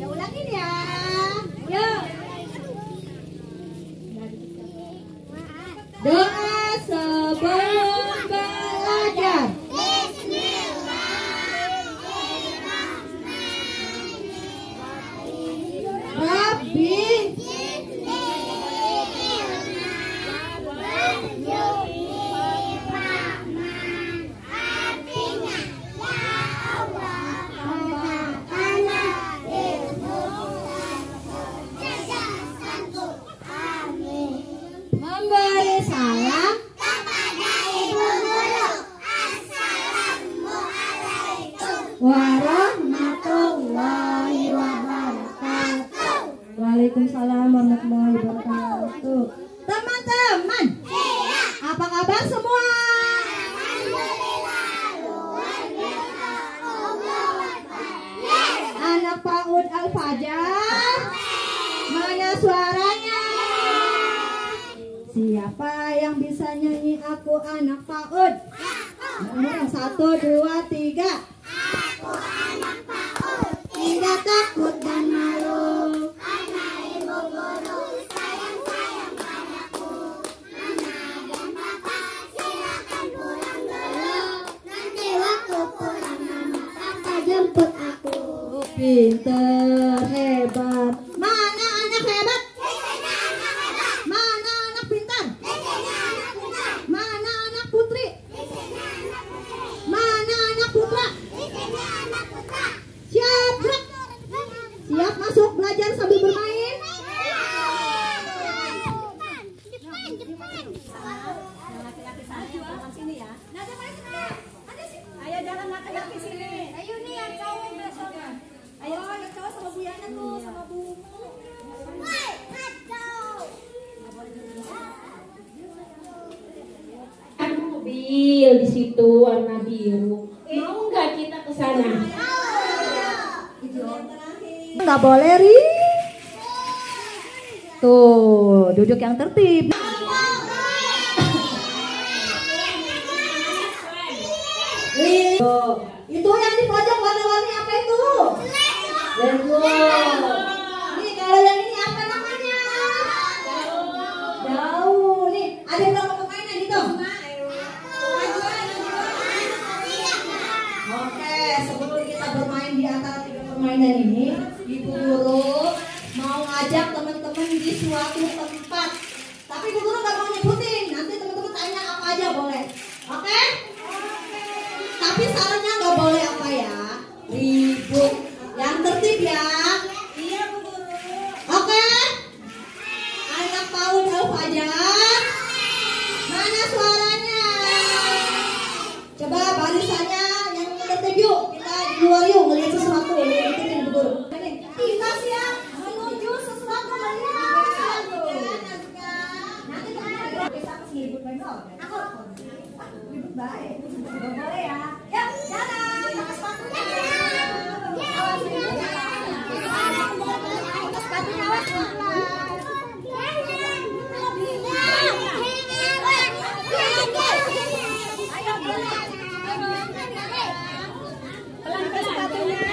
ulangin ya. Yuk. Doa sebelum belajar. Rabbi memberi salam kepada ibu guru. Assalamualaikum warahmatullahi wabarakatuh. Waalaikumsalam warahmatullahi wabarakatuh. Teman-teman, apa kabar semua? Anak PAUD Al-Fajar, mana suaranya? Siapa yang bisa nyanyi aku anak PAUD? Yang 1, 2, 3. Aku anak PAUD, tidak takut dan malu. Karena ibu guru sayang-sayang padaku. Mama dan papa silakan pulang dulu. Nanti waktu pulang mama papa jemput aku. Pinter, hebat. Mana anak hebat? Mana anak pintar? Mana anak putri? Mana anak putra? Siap, Bro. Siap masuk belajar sambil bermain? Ayo jangan laki-laki sini. Ayo nih yang cowok besoknya. Ayo yang cowok sama Bu Yana tuh sama Bu. Ada mobil di situ warna biru. Mau nggak kita ke sana? Nggak boleh, Ri. Tuh, duduk yang tertib. Itu yang di pojok warna-warni apa itu? Lego. Nih kalau yang ini apa namanya? Jauh. Nih ada berapa permainan gitu? Oke, sebelum kita bermain di antara 3 permainan ini, Ibu Guru mau ngajak teman-teman di suatu tempat. Tapi Ibu Guru nggak mau nyebutin. Nanti teman-teman tanya apa aja boleh. Oke? Tapi sarannya nggak boleh apa ya? Ribut. Yang tertib ya. Iya Bu Guru. Oke? Anak PAUD Al-Fajar. Mana suaranya? Coba barisannya yang tertib yuk. Kita di luar yuk ngeliat sesuatu. Ngeliatin Bu Guru. Kita siap menuju sesuatu melihat. Nanti kita bisa ribut benol. Aku ribut baik. Gak boleh ya. Yuk, jalan. Pakai sepatunya. Awas sepatunya, awas. Pelan-pelan sepatunya.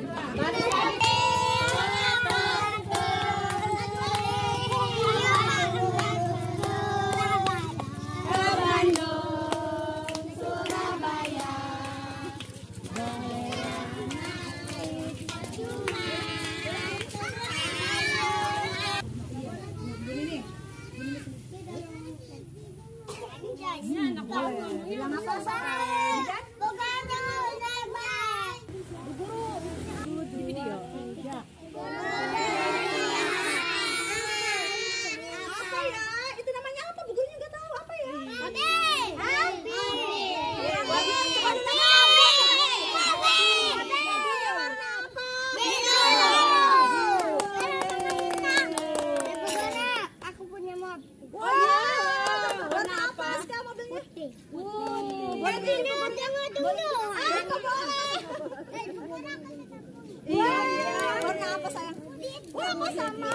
Apa ya? Itu namanya apa? Bu Gurunya nggak tahu apa ya? Warna apa sekarang mobilnya? Boleh minum? Jangan dulu. Nggak boleh. Iya. Warna apa sayang? Wah, kok sama?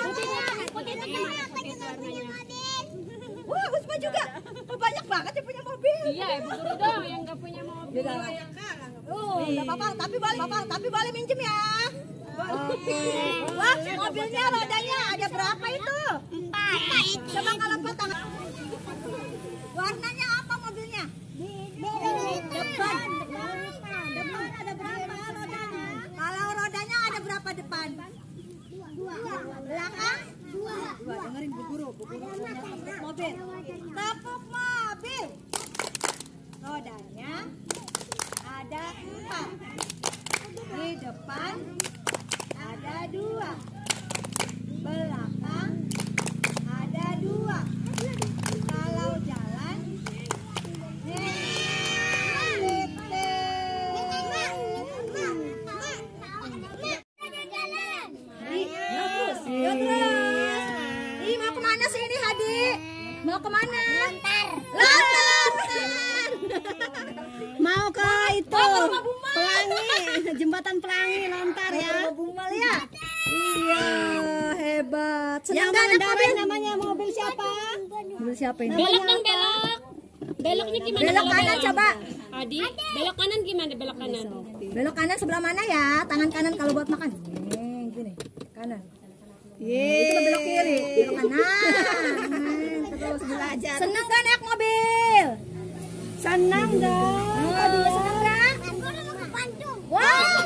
Wah, Usma juga. Oh, banyak banget yang punya mobil. Iya, Ibu Guru dong yang nggak punya mobil. Nggak apa-apa, tapi boleh minjem ya. Wah, mobilnya rodanya ada berapa itu? 4. Coba kalau potong. Warnanya apa mobilnya? Depan. Depan ada berapa rodanya? Kalau rodanya ada berapa depan? 2. Belakang? 2. Dengerin Bu Guru mobil. Tepuk mobil. Rodanya ada 4. Di depan ada 2. Belakang ada 2. Kalau jalan mau kemana sih ini Hadi? Mau kemana? Lontar. Mau ke itu Pelangi, jembatan Pelangi Lontar ya. Bumal ya. Iya, hebat. Senang gak mengendarai namanya mobil siapa? Mobil siapa ini? Belok dong, belok. Beloknya gimana? Belok kanan coba. Adi, belok kanan gimana? Belok kanan. Belok kanan sebelah mana ya? Tangan kanan kalau buat makan. Gini, kanan. Itu belok kiri, belok kanan. Terus belajar. Senang gak naik mobil? Senang dong. Aduh, senang gak? Wah,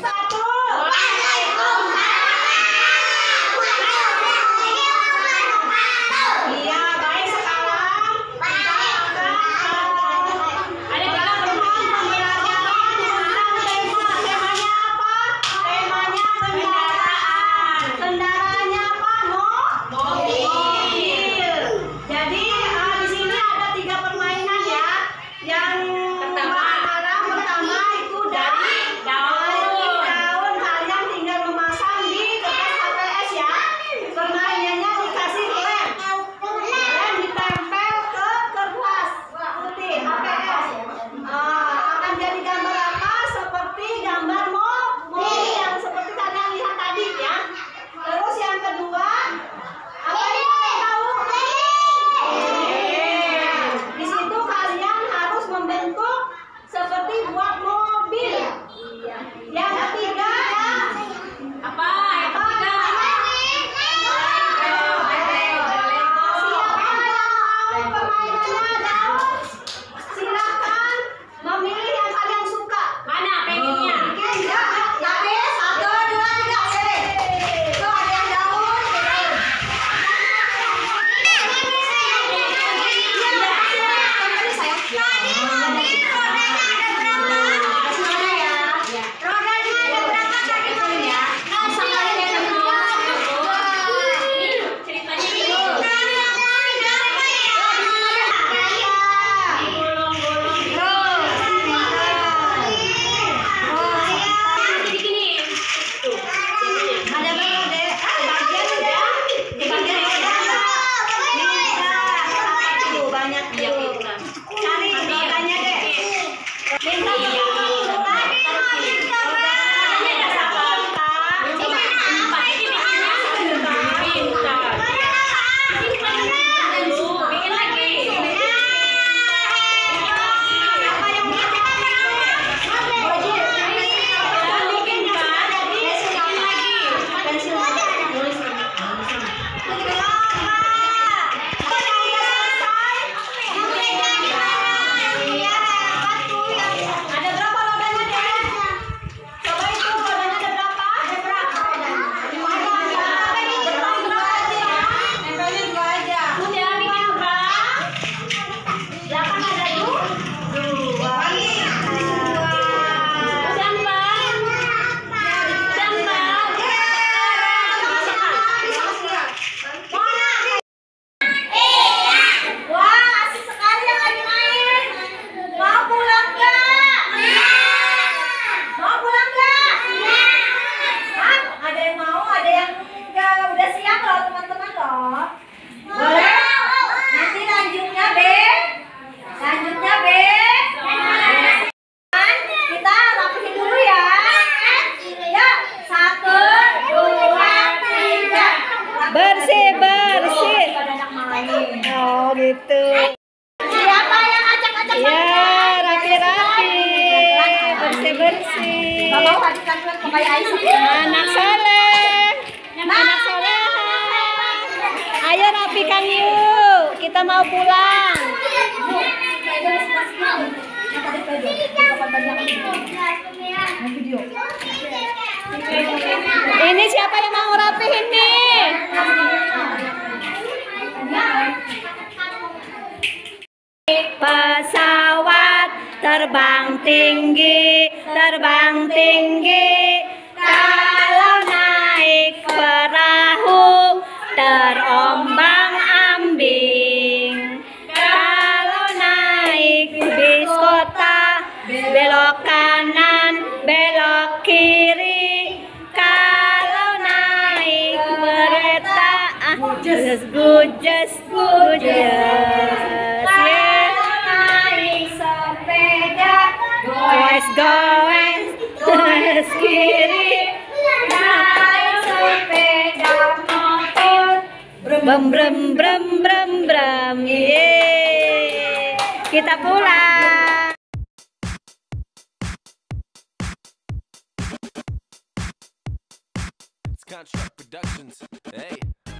Iya, baik sekarang. Ada tiga pembelajaran tentang temanya apa? Temanya kendaraan. Kendaraannya apa? Mobil. Jadi di sini ada 3 permainan ya. Yang pertama itu dari daun. Kalian tinggal memasang di kertas HPS ya. Permainannya dikasih lem. Lem ditempel ke kertas putih HPS. Akan jadi gambar apa? Seperti gambar mobil yang seperti kalian lihat tadi ya. Terus yang kedua, apa yang kalian tahu? Di situ kalian harus membentuk seperti buat mobil. Yang ketiga, apa? Yang ketiga, silakan memilih yang kalian suka. Mana pengennya? Tapi 1, 2, 3, oke. Itu ada yang daun. gitu. Siapa yang acak-acak? Ya, rapi-rapi, bersih-bersih. Anak soleh. Anak soleh. Ayo rapikan yuk. Kita mau pulang. Ini siapa yang mau rapihin nih? Pesawat terbang tinggi, terbang tinggi. Kalau naik perahu terombang-ambing. Kalau naik bis kota belok kanan, belok kiri. Kalau naik kereta just gujes. Goes kiri, naik sepeda motor, brem, yeay, kita pulang. Contract Productions, hey.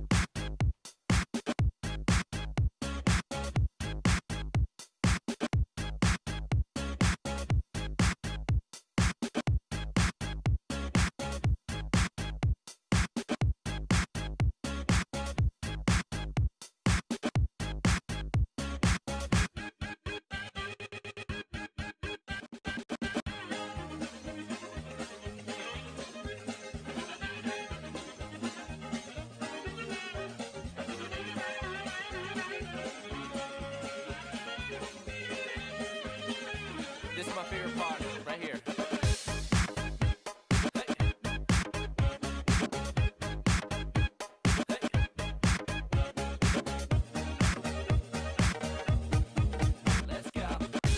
This is my favorite part, right here. Let's go.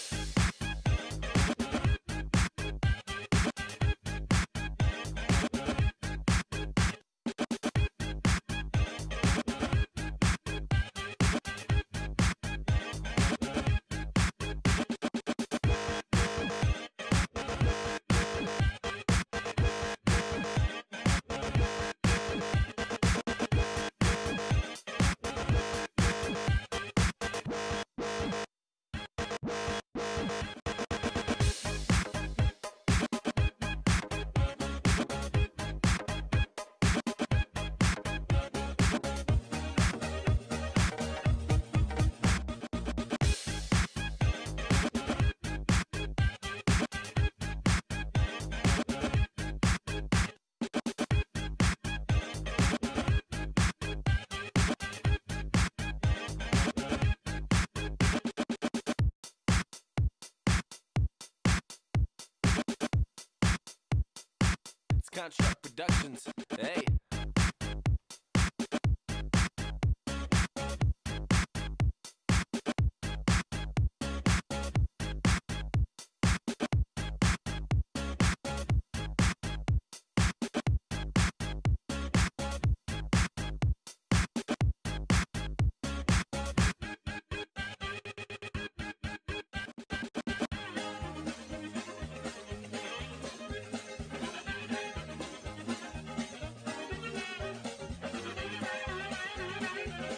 It's Contract Productions, hey.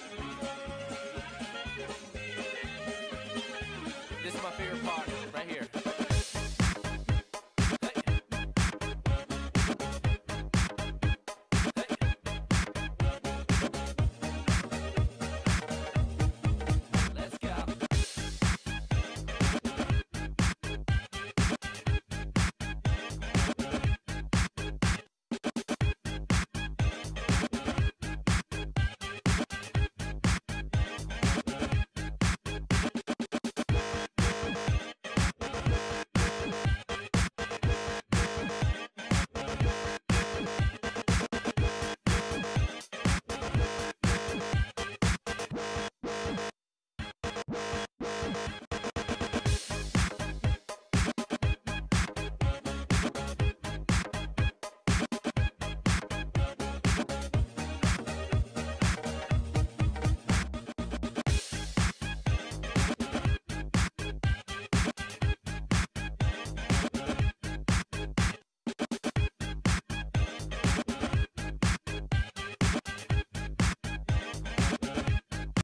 This is my favorite part, right here.